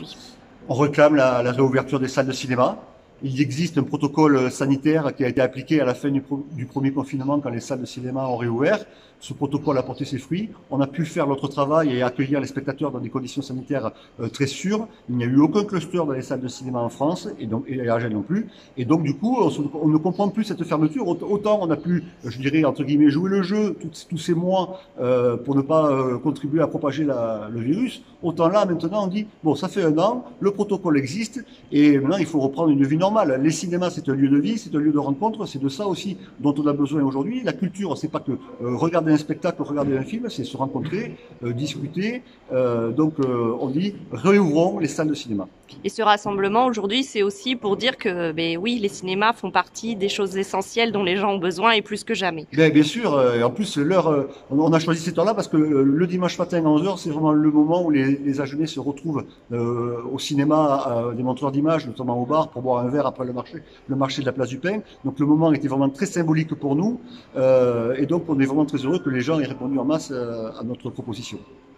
On réclame la réouverture des salles de cinéma. Il existe un protocole sanitaire qui a été appliqué à la fin du premier confinement quand les salles de cinéma ont réouvert. Ce protocole a porté ses fruits. On a pu faire notre travail et accueillir les spectateurs dans des conditions sanitaires très sûres. Il n'y a eu aucun cluster dans les salles de cinéma en France et à Agen non plus. Et donc du coup, on ne comprend plus cette fermeture. Autant on a pu, je dirais entre guillemets, jouer le jeu tous ces mois pour ne pas contribuer à propager le virus. Autant là, maintenant, on dit bon, ça fait un an, le protocole existe et maintenant il faut reprendre une vie normale. Les cinémas, c'est un lieu de vie, c'est un lieu de rencontre, c'est de ça aussi dont on a besoin aujourd'hui. La culture, c'est pas que regarder un spectacle, regarder un film, c'est se rencontrer, discuter. On dit réouvrons les salles de cinéma. Et ce rassemblement aujourd'hui, c'est aussi pour dire que, ben oui, les cinémas font partie des choses essentielles dont les gens ont besoin et plus que jamais. Bien sûr, et en plus, on a choisi cette heure-là parce que le dimanche matin à 11h, c'est vraiment le moment où les Agenais se retrouvent au cinéma, des montreurs d'images, notamment au bar, pour boire un verre après le marché de la place du Pain. Donc le moment était vraiment très symbolique pour nous, et donc on est vraiment très heureux que les gens aient répondu en masse à notre proposition.